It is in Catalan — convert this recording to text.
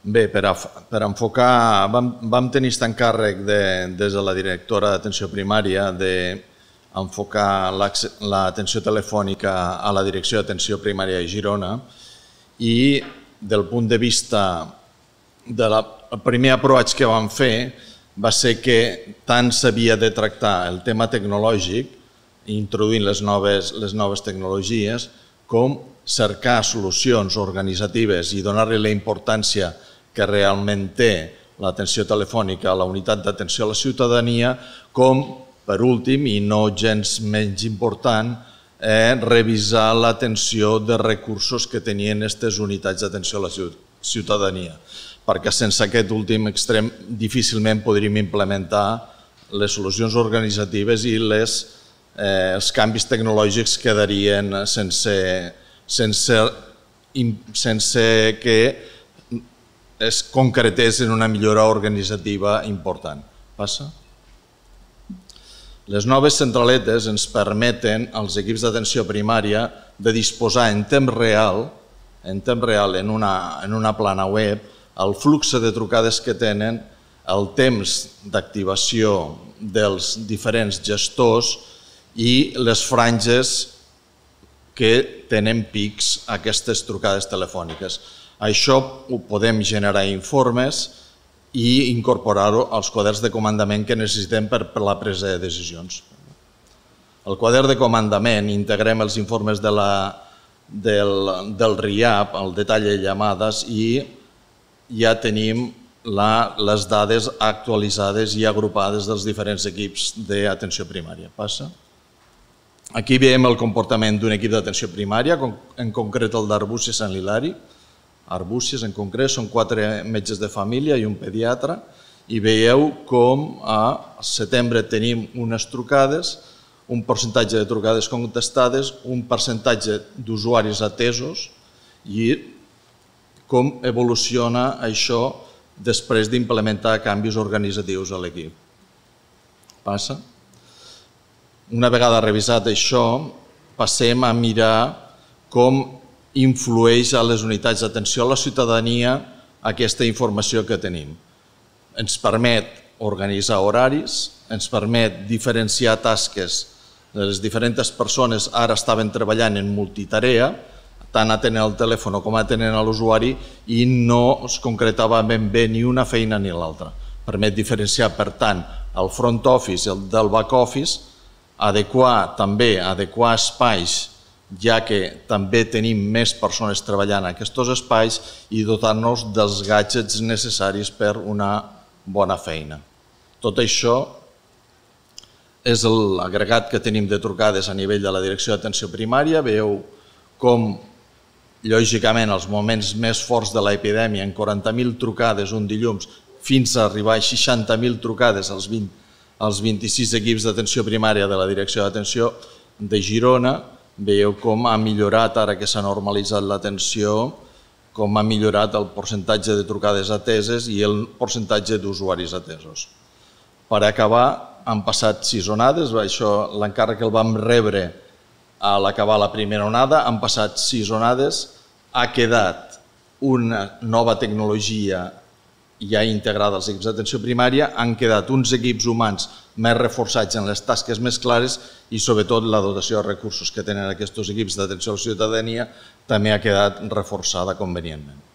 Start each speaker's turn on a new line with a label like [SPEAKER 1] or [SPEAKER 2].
[SPEAKER 1] Bé, per enfocar, vam tenir aquest encàrrec des de la directora d'atenció primària d'enfocar l'atenció telefònica a la direcció d'atenció primària de Girona i del punt de vista del primer approach que vam fer va ser que tant s'havia de tractar el tema tecnològic, introduint les noves tecnologies, com cercar solucions organitzatives i donar-li la importància que realment té l'atenció telefònica a la unitat d'atenció a la ciutadania, com, per últim, i no gens menys important, revisar l'atenció de recursos que tenien aquestes unitats d'atenció a la ciutadania, perquè sense aquest últim extrem difícilment podríem implementar les solucions organitzatives i els canvis tecnològics quedarien sense que es concretés en una millora organitzativa important. Passa? Les noves centraletes ens permeten als equips d'atenció primària de disposar en temps real en una plana web el flux de trucades que tenen, el temps d'activació dels diferents gestors i les franges que tenen pics aquestes trucades telefòniques. Això ho podem generar informes i incorporar-ho als quaderns de comandament que necessitem per la presa de decisions. Al quadern de comandament integrem els informes del RIAP, el detall de llamades, i ja tenim les dades actualitzades i agrupades dels diferents equips d'atenció primària. Passa? Aquí veiem el comportament d'un equip d'atenció primària, en concret el d'Arbúcies Sant Hilari. Arbúcies, en concret, són 4 metges de família i un pediatre, i veieu com a setembre tenim unes trucades, un percentatge de trucades contestades, un percentatge d'usuaris atesos i com evoluciona això després d'implementar canvis organitzatius a l'equip. Passa? Una vegada revisat això, passem a mirar com influeix a les unitats d'atenció a la ciutadania aquesta informació que tenim. Ens permet organitzar horaris, ens permet diferenciar tasques de les diferents persones. Ara estaven treballant en multitarea, tant atenent el telèfon com atenent l'usuari, i no es concretava ben bé ni una feina ni l'altra. Permet diferenciar, per tant, el front office i el del back office, adequar espais, ja que també tenim més persones treballant en aquests espais, i dotar-nos dels gadgets necessaris per una bona feina. Tot això és l'agregat que tenim de trucades a nivell de la direcció d'atenció primària. Veieu com, lògicament, els moments més forts de l'epidèmia, en 40.000 trucades un dilluns, fins a arribar a 60.000 trucades als 26 equips d'atenció primària de la direcció d'atenció de Girona. Veieu com ha millorat, ara que s'ha normalitzat l'atenció, com ha millorat el percentatge de trucades ateses i el percentatge d'usuaris atesos. Per acabar, han passat 6 onades, això l'encàrrec que el vam rebre a l'acabar la primera onada, han passat 6 onades, ha quedat una nova tecnologia ja integrada als equips d'atenció primària, han quedat uns equips humans més reforçats en les tasques més clares i, sobretot, la dotació de recursos que tenen aquests equips d'atenció a la ciutadania també ha quedat reforçada convenientment.